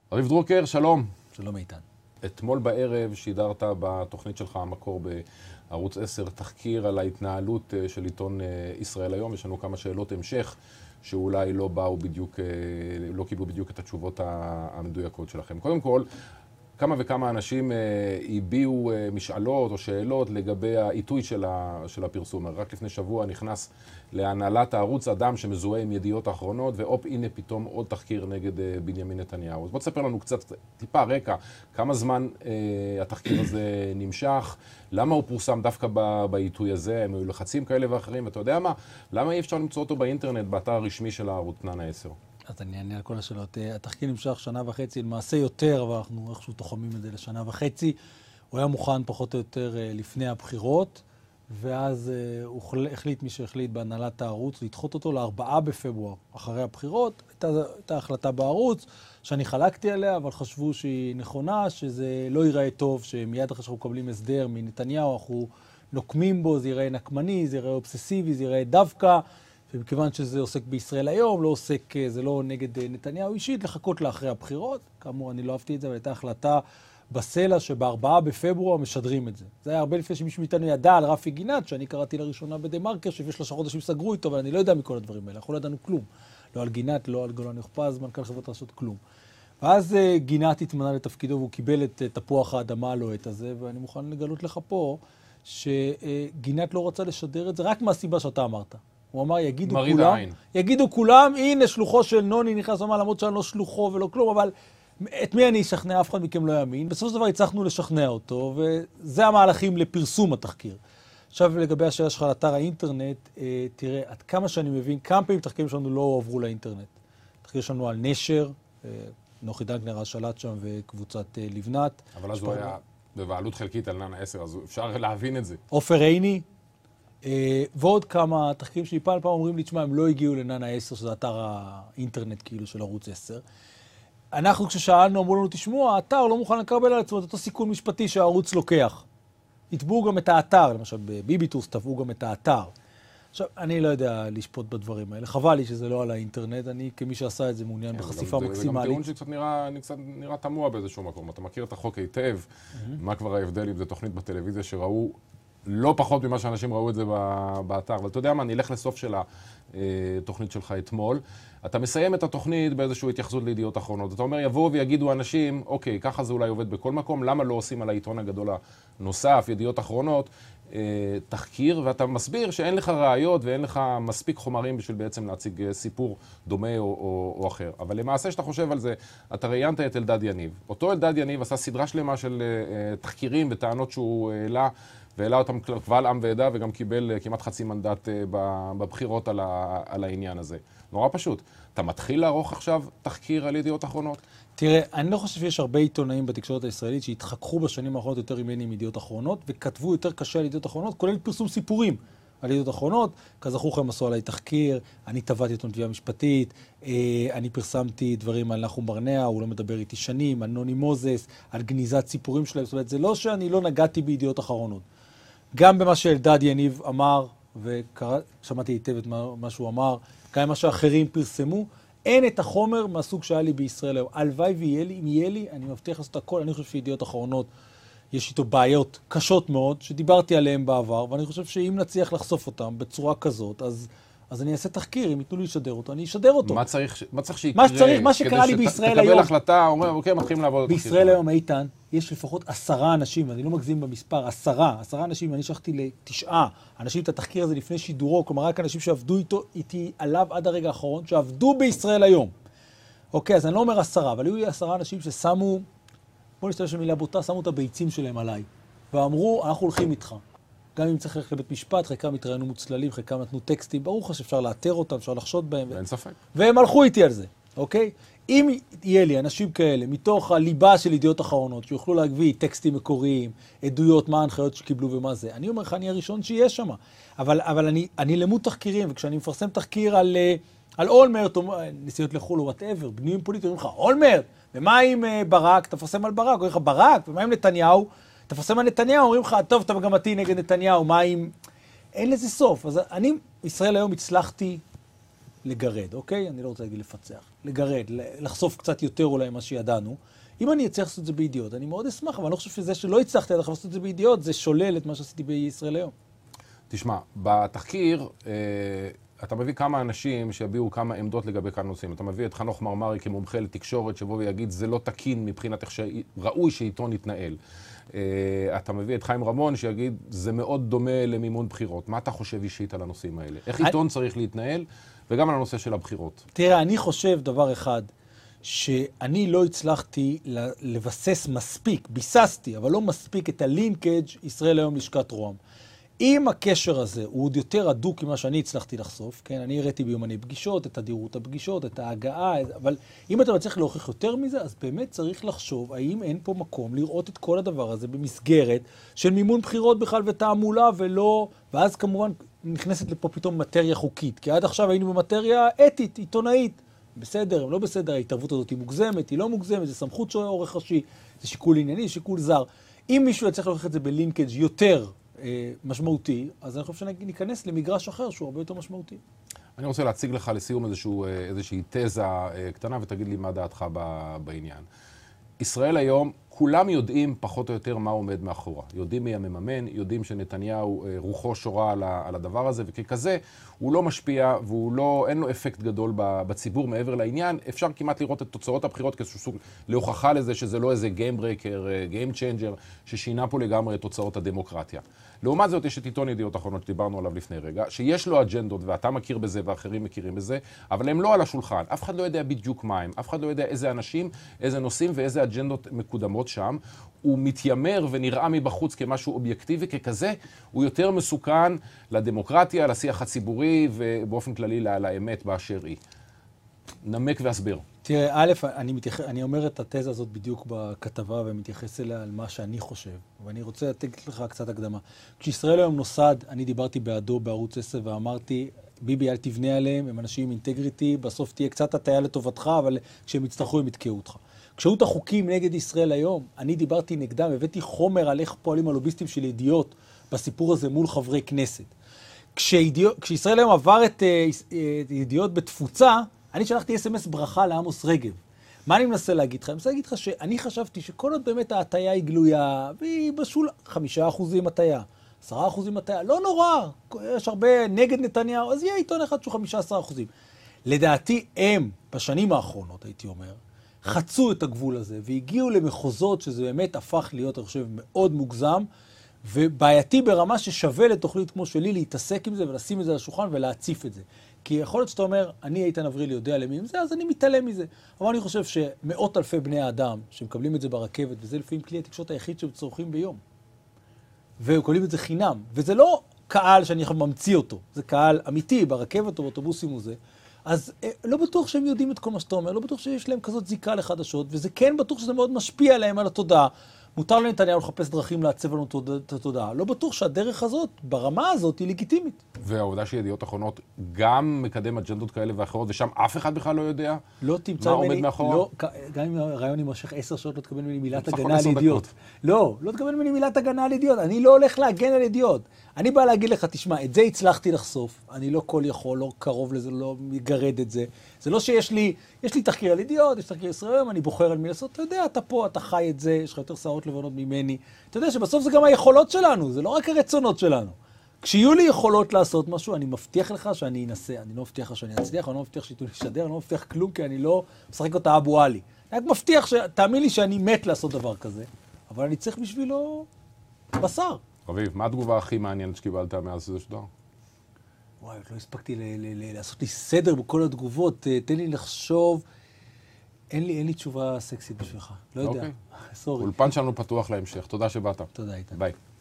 אביב דרוקר, שלום. שלום איתן. אתמול בערב שידרת בתוכנית שלך המקור בערוץ 10 תחקיר על ההתנהלות של עיתון ישראל היום. יש לנו כמה שאלות המשך שאולי לא קיבלו בדיוק את התשובות המדויקות שלכם. קודם כל, כמה וכמה אנשים הביעו משאלות או שאלות לגבי העיתוי של הפרסום. רק לפני שבוע נכנס להנהלת הערוץ אדם שמזוהה עם ידיעות האחרונות, ואופ, הנה פתאום עוד תחקיר נגד בנימין נתניהו. אז בוא תספר לנו קצת, טיפה רקע, כמה זמן התחקיר הזה נמשך, למה הוא פורסם דווקא בעיתוי הזה, הם היו לחצים כאלה ואחרים, ואתה יודע מה? למה אי אפשר למצוא אותו באינטרנט, באתר הרשמי של הערוץ נאנה 10? אז אני אענה על כל השאלות. התחקיר נמשך שנה וחצי, למעשה יותר, אבל אנחנו איכשהו תוחמים את זה לשנה וחצי. הוא היה מוכן פחות או יותר לפני הבחירות, ואז הוא החליט מי שהחליט בהנהלת הערוץ לדחות אותו ל4 בפברואר, אחרי הבחירות. הייתה החלטה בערוץ שאני חלקתי עליה, אבל חשבו שהיא נכונה, שזה לא ייראה טוב, שמיד אחרי שאנחנו מקבלים הסדר מנתניהו, אנחנו נוקמים בו, זה ייראה נקמני, זה ייראה אובססיבי, זה ייראה דווקא. ומכיוון שזה עוסק בישראל היום, זה לא נגד נתניהו אישית, לחכות לאחרי הבחירות. כאמור, אני לא אהבתי את זה, אבל הייתה החלטה בסלע שב4 בפברואר משדרים את זה. זה היה הרבה לפני שמישהו מאיתנו ידע על רפי גינת, שאני קראתי לראשונה בדה-מרקר, שלפני 3 חודשים סגרו איתו, אבל אני לא יודע מכל הדברים האלה. אנחנו לא ידענו כלום. לא על גינת, לא על גולן יוחפז, מנכ"ל חברת רשות, כלום. ואז גינת התמנה לתפקידו, והוא קיבל את תפוח האדמה הלוהט הזה, ואני מוכן לגלות לך פה, שגינת לא רצה לשדר את זה רק מהסיבה שאתה אמרת. הוא אמר, יגידו כולם, הנה שלוחו של נוני נכנס, אמר, למרות שאני לא שלוחו ולא כלום, אבל את מי אני אשכנע? אף אחד מכם לא יאמין. בסופו של דבר הצלחנו לשכנע אותו, וזה המהלכים לפרסום התחקיר. עכשיו, לגבי השאלה שלך על אתר האינטרנט, תראה, עד כמה שאני מבין, כמה פעמים תחקירים שלנו לא עברו לאינטרנט. תחקיר שלנו על נשר, נוחי דנקנר השלט שם וקבוצת לבנת. אבל אז הוא היה בבעלות חלקית על נאנה 10, אז אפשר להבין את זה. עופר עיני. ועוד כמה תחקירים שלי פעם אומרים לי, תשמע, הם לא הגיעו לנאנה 10, שזה אתר האינטרנט כאילו של ערוץ 10. אנחנו כששאלנו, אמרו לנו, תשמעו, האתר לא מוכן לקבל על עצמו את אותו סיכון משפטי שהערוץ לוקח. יתבעו גם את האתר, למשל בביביטוס תבעו גם את האתר. עכשיו, אני לא יודע לשפוט בדברים האלה. חבל לי שזה לא על האינטרנט, אני כמי שעשה את זה מעוניין בחשיפה מקסימלית. זה גם טיעון שקצת נראה תמוה באיזשהו מקום. אתה מכיר את החוק היטב, מה כבר ההבדל אם זה תוכנית בטלוויזיה שראו לא פחות ממה שאנשים ראו את זה באתר. אבל אתה יודע מה, נלך לסוף של התוכנית שלך אתמול. אתה מסיים את התוכנית באיזושהי התייחסות לידיעות אחרונות. אתה אומר, יבואו ויגידו אנשים, אוקיי, ככה זה אולי עובד בכל מקום, למה לא עושים על העיתון הגדול הנוסף, ידיעות אחרונות, תחקיר, ואתה מסביר שאין לך ראיות ואין לך מספיק חומרים בשביל בעצם להציג סיפור דומה או אחר. אבל למעשה שאתה חושב על זה, אתה ראיינת את אלדד יניב. אותו אלדד יניב עשה סדרה שלמה של תחקירים וטענות שהוא והעלה אותם קבל עם ועדה, וגם קיבל כמעט חצי מנדט בבחירות על העניין הזה. נורא פשוט. אתה מתחיל לערוך עכשיו תחקיר על ידיעות אחרונות? תראה, אני לא חושב שיש הרבה עיתונאים בתקשורת הישראלית שהתחככו בשנים האחרונות יותר ממני עם ידיעות אחרונות, וכתבו יותר קשה על ידיעות אחרונות, כולל פרסום סיפורים על ידיעות אחרונות. כזכור לכם עשו עליי תחקיר, אני טבעתי אותו תביעה משפטית, אני פרסמתי דברים על נחום ברנע, הוא לא מדבר איתי שנים, על נוני מוזס, על גניזת סיפורים שלהם. זאת אומרת, זה לא שאני לא נגעתי בידיעות אחרונות. גם במה שאלדד יניב אמר, ושמעתי היטב את מה שהוא אמר, גם מה שאחרים פרסמו, אין את החומר מהסוג שהיה לי בישראל היום. הלוואי ויהיה לי, אם יהיה לי, אני מבטיח לעשות הכל. אני חושב שידיעות אחרונות, יש איתו בעיות קשות מאוד, שדיברתי עליהן בעבר, ואני חושב שאם נצליח לחשוף אותם בצורה כזאת, אז אני אעשה תחקיר, אם ייתנו לי לשדר אותו, אני אשדר אותו. מה צריך שיקרה? מה שקרה לי בישראל היום. תקבל החלטה, אומר, אוקיי, מתחילים לעבוד את תחקיר. בישראל היום, איתן, יש לפחות 10 אנשים, ואני לא מגזים במספר, 10 אנשים, אני שלחתי ל9 אנשים את התחקיר הזה לפני שידורו, כלומר רק אנשים שעבדו איתי עליו עד הרגע האחרון, שעבדו בישראל היום. אוקיי, אז אני לא אומר 10, אבל היו לי 10 אנשים ששמו, בוא נשתמש במילה בוטה, שמו את הביצים שלהם עליי, ואמרו, אנחנו הולכים איתך. גם אם צריך ללכת לבית משפט, חלקם התראיינו מוצללים, חלקם נתנו טקסטים, ברור לך שאפשר לאתר אותם, אפשר לחשוד בהם. אין ספק. והם הלכו איתי על זה, אוקיי? אם יהיה לי אנשים כאלה, מתוך הליבה של ידיעות אחרונות, שיוכלו להביא טקסטים מקוריים, עדויות, מה ההנחיות שקיבלו ומה זה, אני אומר לך, אני הראשון שיהיה שם. אבל אני למוד תחקירים, וכשאני מפרסם תחקיר על אולמרט, או נסיעות לחול או whatever, בנויים פוליטיים, אומרים לך, אולמרט, ומה עם ברק? אתה מפרסם על ברק, אומרים לך, ברק, ומה עם נתניהו? אתה מפרסם על נתניהו, אומרים לך, טוב, אתה מגמתי נגד נתניהו, מה עם... אין לזה סוף. אז אני, ישראל היום הצלחתי לגרד, אוקיי? אני לא רוצה להגיד לפצח. לגרד, לחשוף קצת יותר אולי מה שידענו. אם אני אצליח לעשות את זה בידיעות, אני מאוד אשמח, אבל אני לא חושב שזה שלא הצלחתי עד עכשיו לעשות את זה בידיעות, זה שולל את מה שעשיתי בישראל היום. תשמע, בתחקיר, אתה מביא כמה אנשים שיביאו כמה עמדות לגבי כמה נושאים. אתה מביא את חנוך מרמרי כמומחה לתקשורת, שבוא ויגיד, זה לא תקין מבחינת איך שראוי שעיתון יתנהל. אתה מביא את חיים רמון שיגיד, זה מאוד דומה למימון בחירות. מה אתה חושב אישית על הנושאים האלה? איך עיתון צריך להתנהל, וגם על הנושא של הבחירות? תראה, אני חושב דבר אחד, שאני לא הצלחתי לבסס מספיק, ביססתי, אבל לא מספיק את הלינקג' ישראל היום לשכת רוה"מ. אם הקשר הזה הוא עוד יותר הדוק ממה שאני הצלחתי לחשוף, כן, אני הראיתי ביומני פגישות, את תדירות הפגישות, את ההגעה, אבל אם אתה צריך להוכיח יותר מזה, אז באמת צריך לחשוב האם אין פה מקום לראות את כל הדבר הזה במסגרת של מימון בחירות בכלל ותעמולה ולא, ואז כמובן נכנסת לפה פתאום מטריה חוקית, כי עד עכשיו היינו במטריה אתית, עיתונאית. בסדר, לא בסדר, ההתערבות הזאת היא מוגזמת, היא לא מוגזמת, זה סמכות של עורך ראשי, זה שיקול ענייני, שיקול זר. אם מישהו יצליח להוכיח את זה בלינקג' יותר משמעותי, אז אני חושב שניכנס למגרש אחר שהוא הרבה יותר משמעותי. אני רוצה להציג לך לסיום איזושהי תזה קטנה, ותגיד לי מה דעתך בעניין. ישראל היום, כולם יודעים פחות או יותר מה עומד מאחורה. יודעים מי המממן, יודעים שנתניהו רוחו שורה על הדבר הזה, וככזה הוא לא משפיע אין לו אפקט גדול בציבור מעבר לעניין. אפשר כמעט לראות את תוצאות הבחירות כאיזשהו סוג להוכחה לזה שזה לא איזה game breaker, game changer, ששינה פה לגמרי את תוצאות הדמוקרטיה. לעומת זאת יש את עיתון ידיעות אחרונות שדיברנו עליו לפני רגע, שיש לו אג'נדות ואתה מכיר בזה ואחרים מכירים בזה, אבל הם לא על השולחן. אף אחד לא יודע בדיוק מה הם, אף אחד לא יודע איזה אנשים, איזה נושאים ואיזה אג'נדות מקודמות שם. הוא מתיימר ונראה מבחוץ כמשהו אובייקטיבי, ככזה הוא יותר מסוכן לדמוקרטיה, לשיח הציבורי ובאופן כללי לאמת באשר היא. נמק והסבר. תראה, א', אני אומר את התזה הזאת בדיוק בכתבה ומתייחס אליה על מה שאני חושב, ואני רוצה לתת לך קצת הקדמה. כשישראל היום נוסד, אני דיברתי בעדו בערוץ 10 ואמרתי, ביבי, אל תבנה עליהם, הם אנשים עם אינטגריטי, בסוף תהיה קצת הטעיה לטובתך, אבל כשהם יצטרכו הם יתקעו אותך. כשהיו את החוקים נגד ישראל היום, אני דיברתי נגדם, הבאתי חומר על איך פועלים הלוביסטים של ידיעות בסיפור הזה מול חברי כנסת. כשישראל היום עבר את ידיעות בתפוצה, אני שלחתי SMS ברכה לעמוס רגב. מה אני מנסה להגיד לך? אני מנסה להגיד לך שאני חשבתי שכל עוד באמת ההטיה היא גלויה, והיא בשול 5% הטיה, 10% הטיה, לא נורא, יש הרבה נגד נתניהו, אז יהיה עיתון אחד שהוא 15%. לדעתי הם, בשנים האחרונות, הייתי אומר, חצו את הגבול הזה והגיעו למחוזות שזה באמת הפך להיות, אני חושב, מאוד מוגזם ובעייתי ברמה ששווה לתוכנית כמו שלי להתעסק עם זה ולשים את זה על השולחן ולהציף את זה. כי יכול להיות שאתה אומר, אני איתן אברילי יודע למי עם זה, אז אני מתעלם מזה. אבל אני חושב שמאות אלפי בני האדם שמקבלים את זה ברכבת, וזה לפעמים כלי התקשורת היחיד שצורכים ביום, ומקבלים את זה חינם, וזה לא קהל שאני ממציא אותו, זה קהל אמיתי ברכבת או באוטובוסים וזה, אז לא בטוח שהם יודעים את כל מה שאתה אומר, לא בטוח שיש להם כזאת זיקה לחדשות, וזה כן בטוח שזה מאוד משפיע עליהם על התודעה. מותר לנתניהו לחפש דרכים לעצב לנו את התודעה. לא בטוח שהדרך הזאת, ברמה הזאת, היא לגיטימית. והעובדה שידיעות אחרונות גם מקדם אג'נדות כאלה ואחרות, ושם אף אחד בכלל לא יודע לא תמצא מה עומד מאחורה? לא, גם אם הרעיון יימשך 10 שעות, לא תקבל ממני מילת הגנה על ידיעות. לא תקבל ממני מילת הגנה על ידיעות. אני לא הולך להגן על ידיעות. אני בא להגיד לך, תשמע, את זה הצלחתי לחשוף. אני לא כל יכול, לא קרוב לזה, לא מגרד את זה. זה לא שיש לי תחקיר על ידיעות, יש תחקיר ישראל, אני בוחר על מי לעשות. אתה יודע, אתה פה, אתה חי את זה, יש לך יותר שערות לבנות ממני. אתה יודע שבסוף זה גם היכולות שלנו, זה לא רק הרצונות שלנו. כשיהיו לי יכולות לעשות משהו, אני מבטיח לך שאני אנסה. אני לא מבטיח לך שאני אצליח, אני לא מבטיח שיתו לי לשדר, אני לא מבטיח כלום, כי אני לא משחק אותה אבו עלי. אני רק מבטיח תאמין לי שאני מת לעשות דבר כזה, אבל אני צריך בשבילו בשר. רביב, מה התגובה הכי מעניינת שקיבלת מאז שזה שודר? וואי, לא הספקתי לעשות לי סדר בכל התגובות, תן לי לחשוב. אין לי תשובה סקסית בשבילך, לא יודע. אוקיי. אולפן שלנו פתוח להמשך, תודה שבאת. תודה, איתן. ביי.